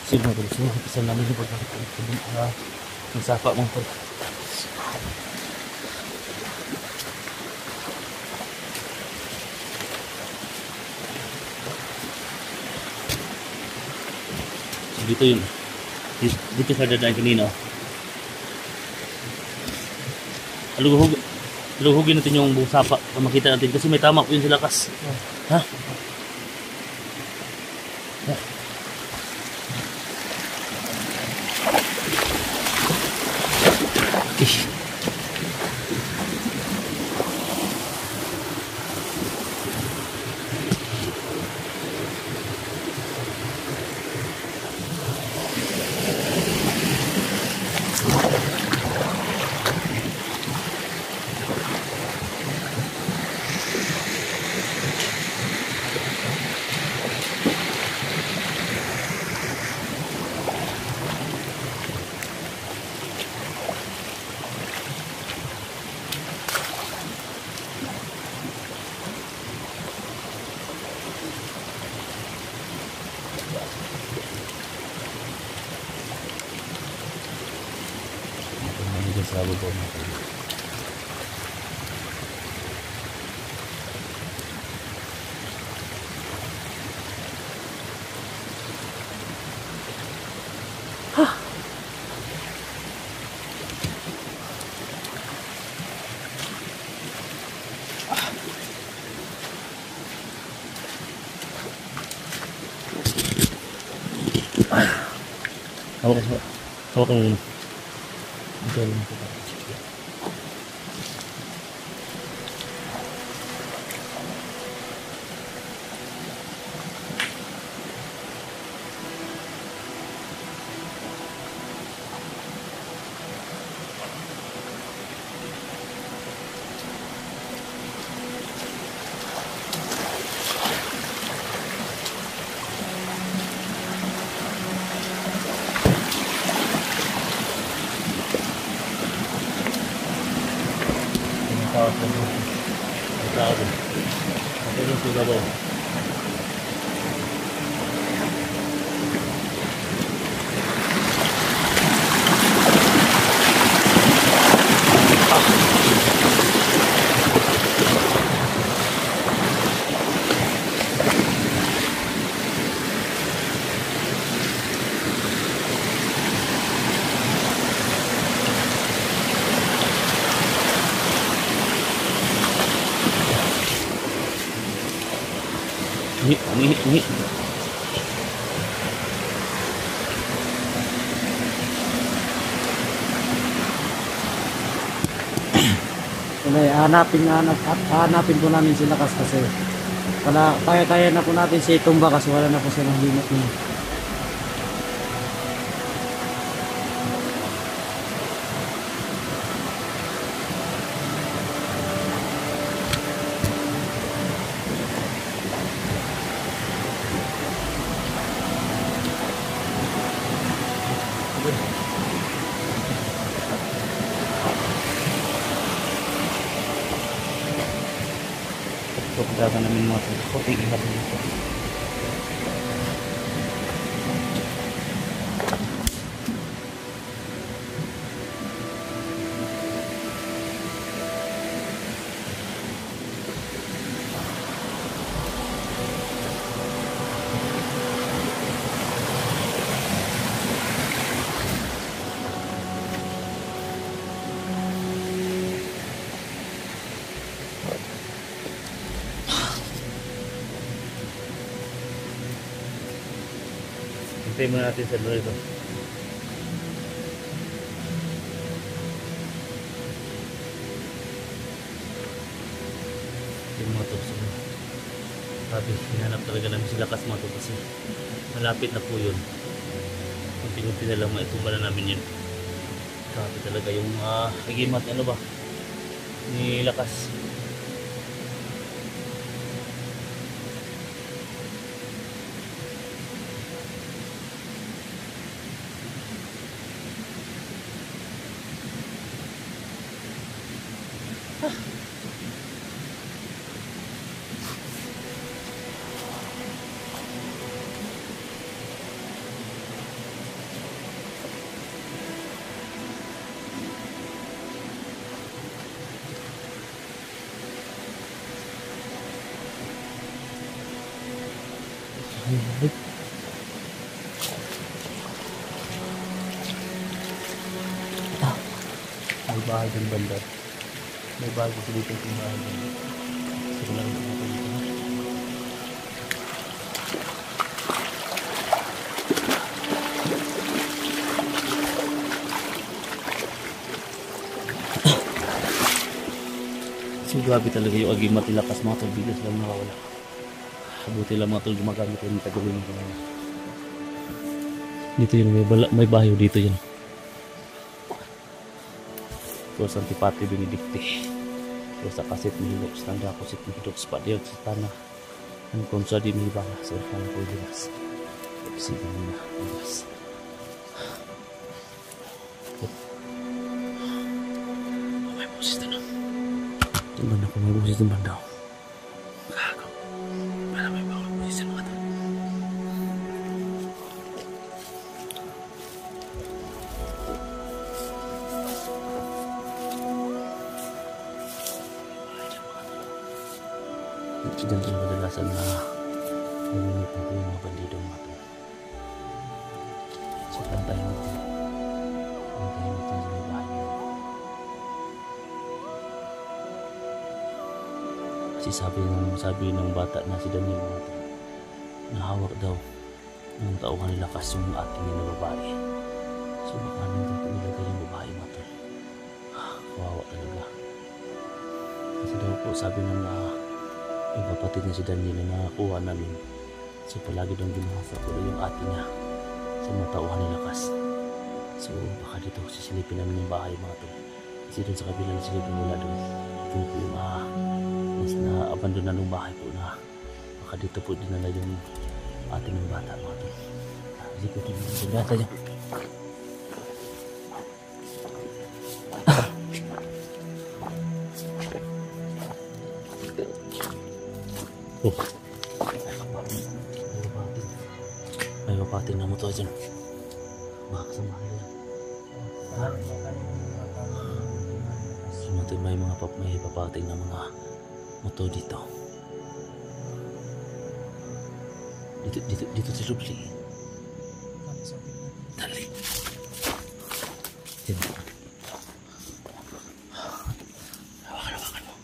Siguro kasi namin yung ng sapa mo po. So dito yun. Dito sa dadaan kanina. Alughugin natin yung buong sapa para makita natin kasi may tama po yun sa lakas. Ha? Sa bubong natin. Hawak ka muna. Ito lang ito. Ini. Hanapin po namin sila kasi kaya na po natin si Tumba kasi wala na po silang limit niya. So, kailangan namin mga puting ilat dito. Hintayin muna natin sa dulo ito. Yung mga to. Sabi, hinanap talaga namin sila kas mga to kasi malapit na po yun. Kunti-kunti na lang maitumba na namin yun. Sabi talaga yung agimat ano ba ni lakas. Ay. Ah, may bahay din banda. May bahay kasi dito yung bahay din. Sige lang natin dito. So grabe talaga yung agimat lakas mga tol, bigas lang nakawala. Buti lang mga tol gumagamit yung tagawin ko. Dito yun, may bahay dito yun. Terus Antipati Benedicti. Terus sa kasit mahilok sa tanda ko sit mahilok sa padiyag sa tanah. Ang konsa di mahibang sa tanah ko bigas. Sige na bigas. May busis na no. Tumban ako may busis tumban daw. Kagaw. Para may bawang busis na mga tol. Diyan din kadalasan na namimitan ko yung mga bandido mga tol. So pantay natin. Pantay natin sa may bahay nila. Kasi sabi ng bata na si Daniel mga tol, nahawak daw ng tauhan nila kas yung ating na babae. So baka nandun po nilagay yung babae mga tol. Kawawa talaga. Kasi daw po sabi ng yung kapatid niya si Daniel na nakakuha namin. So palagi daw ginahasa ko yung ate niya sa mga tauhan nila kas. So baka dito sisilipin namin yung bahay mga tol. Kasi doon sa kabila na silipin mula doon. Ito po yung mas na-abandon na ng bahay po na baka dito po dinala yung ate ng bata mga tol. Kasi ko ito yung bata niya. Oh. May papating na motor dyan. Baka sa mahal yan. May papating na mga motor dito. Dito sa Lubli. Dali. Yan. Hawakan mo.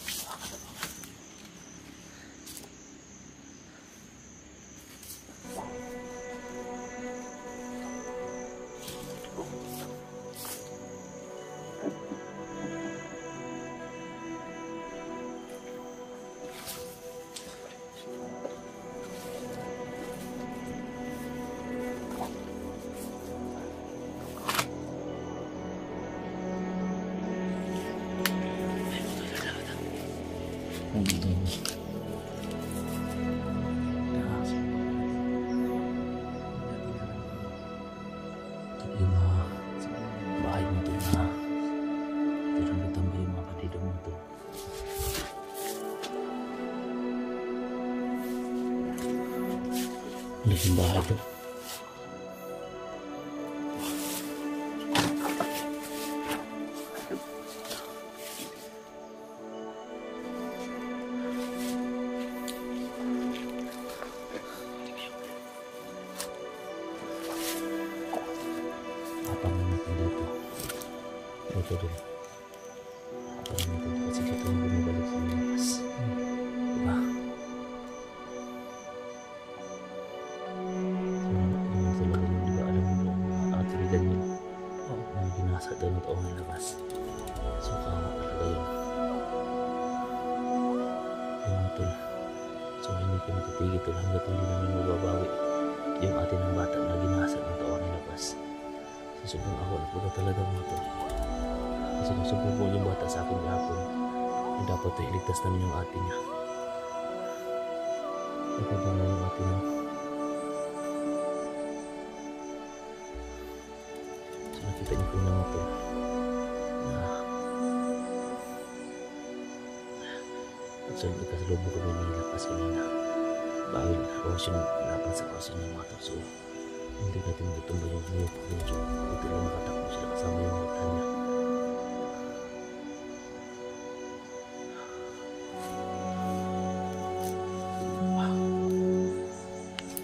Bahay mo ito na tirang natambay yung mga bandido mo ito. Laking bahay ito. Apangan natin dito. Ito din. Apangan natin dito kasi dito yung bumibalik sa lakas. Diba? So, yung talaga yung diba alam mo yung ate ni Daniel na ginasa daw ng taong ng lakas. So, kawa talaga yun. Yung tol. So, hindi kami titigil tol hanggat hindi namin mababawi yung ate ng bata na ginasa ng taong ng lakas. Sobrang ako na po talaga mga tol. Kasi sobrang po yung bata sa akin kahapon. Yung dapat ay iligtas namin yung ate niya. Ito ba na yung ate niya? So nakita niyo po na mga tol. So nagkasalubo kami nilapas kanina. Bawil ako siya laban sa kawasin ng mga tol. So hindi natin natumbay yung ngayon pag medyo buti lang makatakbo sila kasama yung mga tanya. Wow.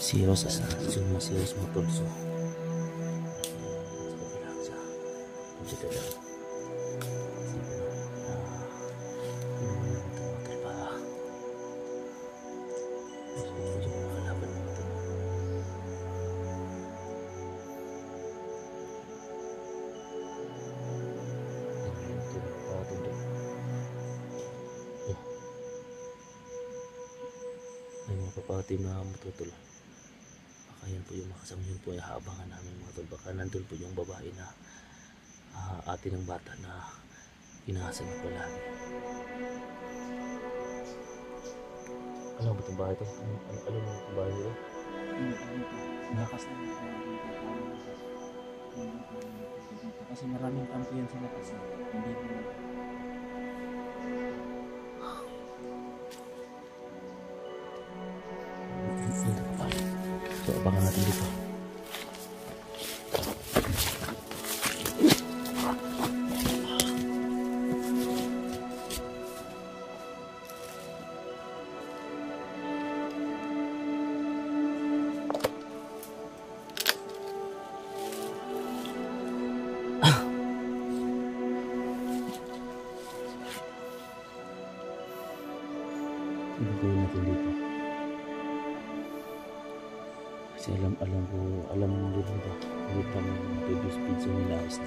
Si Rose asa si Rose motor so. Ay mga papatim na matutol. Baka yan po yung makasama, yun po ay haabangan namin mga tol. Baka nandun po yung babae na ate ng bata na pinahasa ng palagi. Alam mo itong bahay ito? Alam mo itong bahay ito? Lakas na kasi maraming kampo yan sa lakas. Hindi mo so abangan natin dito. Gagawin natin dito. Kasi alam mo dito ba? Dito ang previous video nila SD.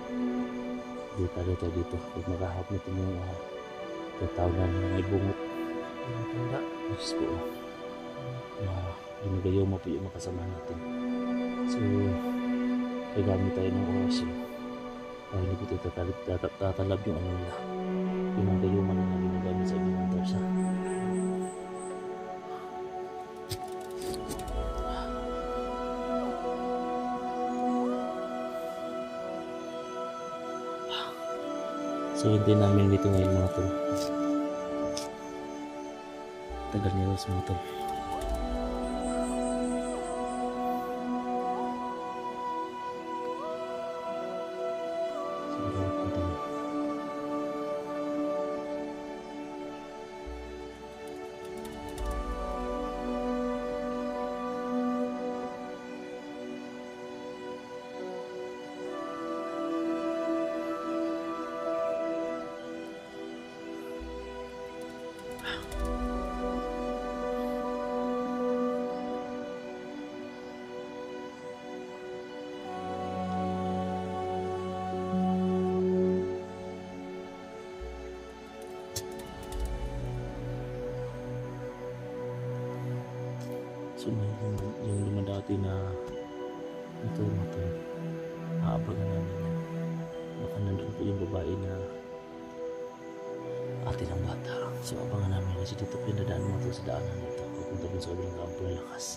Dito. Pag makahap na ito yung tatawanan na may bungot. Tanda. Diyos ko. Ginagayaw mo po yung makasama natin. So, gagamit tayo ng oras yun. Para hindi ko tatalab yung ano nila. Yung mga gayuman na ginagamit sa inventor sa. So hindi namin dito ngayon mga tol. Tagal niya Rose mga tol. Siguro punta na. So yung lumadati na ito aabangan namin yan. Baka nandun po yung babae na ate ng bata. So abangan namin kasi dito po yung dadaan mo sa daanan nito. Pupunta po sa kabilang kampo ng lakas.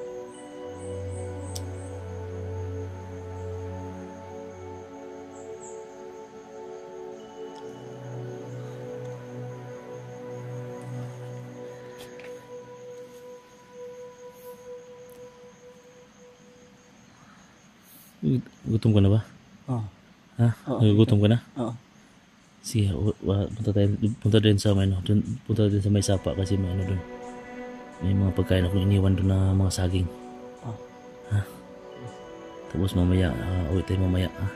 Gutom ka na ba? Oo. Ha? Gutom ka na? Oo. Sige, punta din sa may punta din sa may sapa kasi may ano doon. May mga pagkain akong iniwan doon na mga saging. Ha? Tapos mamaya, uwi tayo mamaya. Ha?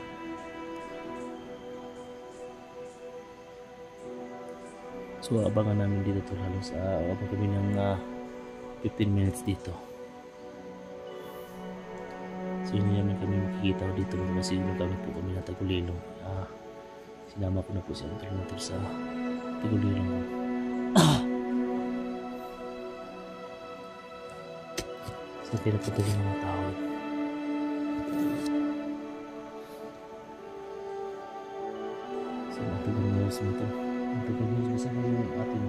So abangan namin dito to halos abang kami ng 15 minutes dito. So hindi naman kami makikita dito kasi nagamit po kami na Tagulilong. Sinama ko na po si Uncle Motor sa Tagulilong. So pinapunta yung mga tao. So matagal na si Motor. Matagal na kasi yung atin.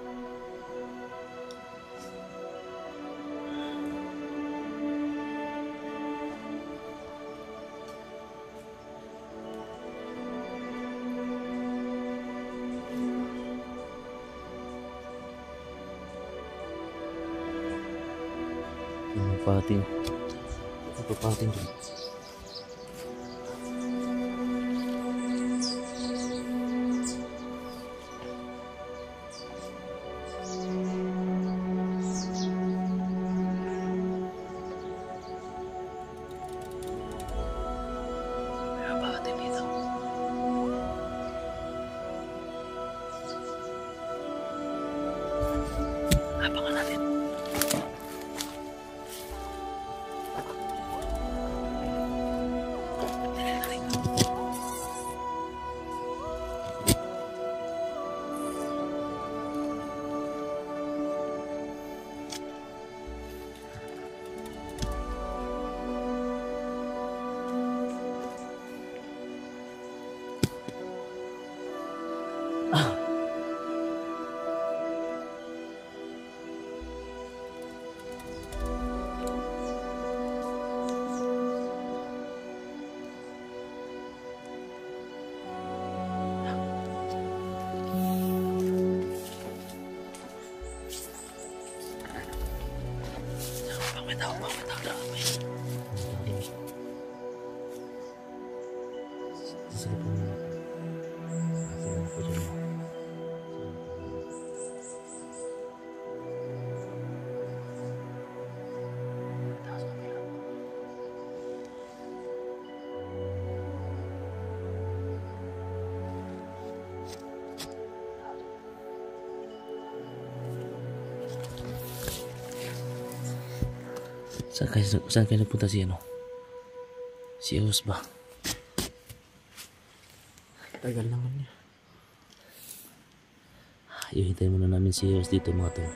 Pating dun. may tao pa. May tao na. Sige po muna. Sige na po dyan. Saan kayo nagpunta si ano? Si Eos ba? Tagal naman niya. Ihintayin muna namin si Eos dito mga tol.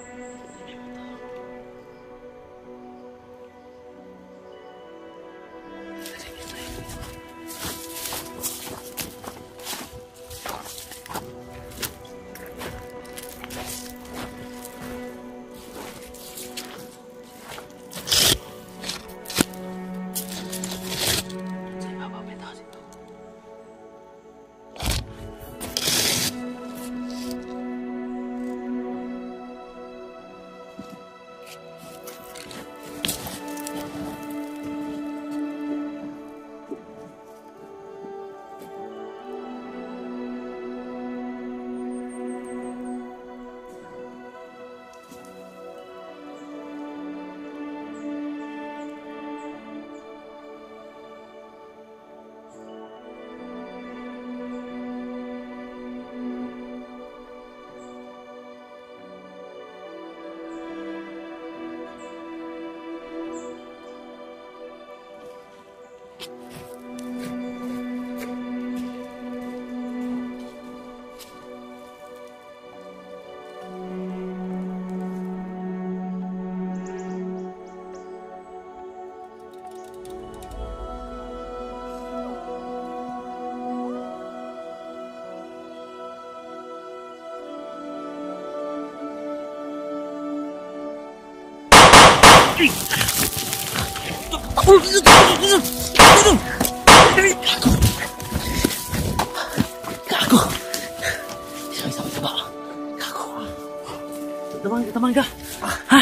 Gago! Isang taba. Gago. Taman ka. Ha?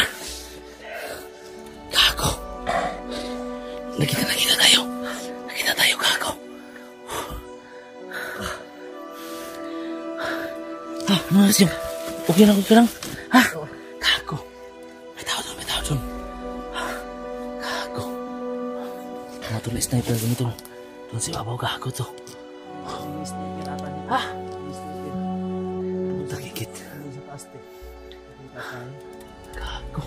Gago. Nakita tayo. Nakita tayo, gago. Ha? Ano na siya? Okay lang. Ha? Gago. May tao doon. Gago. Mga tol, sniper ganito. Doon si Babaw, gago to. Ha? Punta kikit. Gago.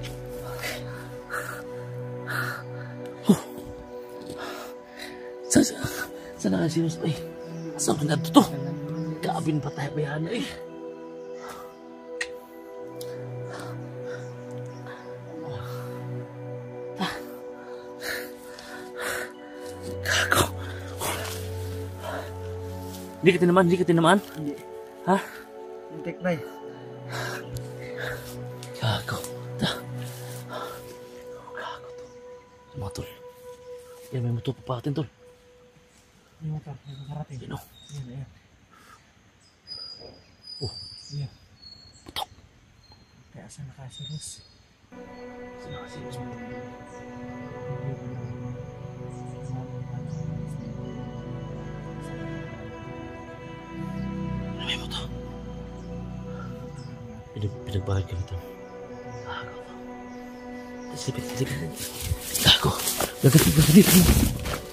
Saan na si Ros? Ay, saan na to? Kaabin pa tayo bayan eh. Gago. Hindi ka tinamaan? Hindi. Ha? Intek na eh. Gago. Gago to. Mga tol. Yan, may motor pa atin tol. May motor, may kakarating. Yan o. Ayan. Oh. Ayan. Putok. Kaya saan nakasiros? Saan nakasiros mo? Ano may motor? Pinagbahag kami to. Gago to. Silipin. Gago. Gagat dito mo.